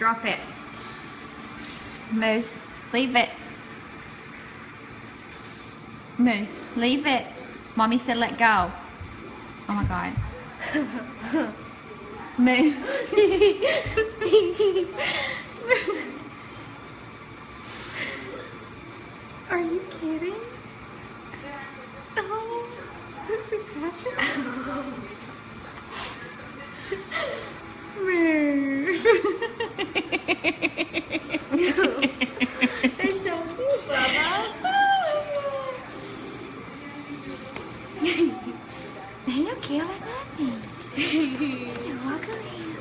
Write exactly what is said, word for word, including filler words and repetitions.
Drop it. Moose, leave it. Moose, leave it. Mommy said let go. Oh my God. Moose. Are you kidding? Oh, this is happening. Moose. They're so cute, Bubba. They don't care about nothing. You're welcome.